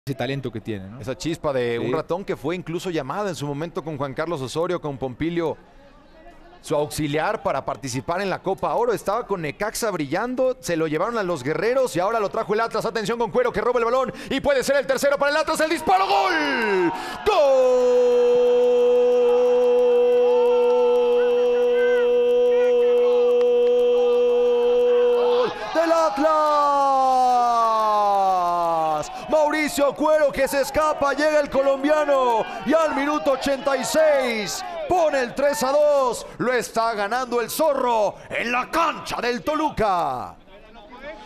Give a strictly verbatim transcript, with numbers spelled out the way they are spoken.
ese talento que tiene, ¿no? Esa chispa de Sí. un ratón que fue incluso llamada en su momento con Juan Carlos Osorio, con Pompilio, su auxiliar para participar en la Copa Oro. Estaba con Necaxa brillando, se lo llevaron a los guerreros y ahora lo trajo el Atlas. Atención con Cuero que roba el balón y puede ser el tercero para el Atlas. El disparo, ¡gol! ¡Gol del Atlas! Mauricio Cuero que se escapa, llega el colombiano y al minuto ochenta y seis pone el tres a dos. Lo está ganando el Zorro en la cancha del Toluca.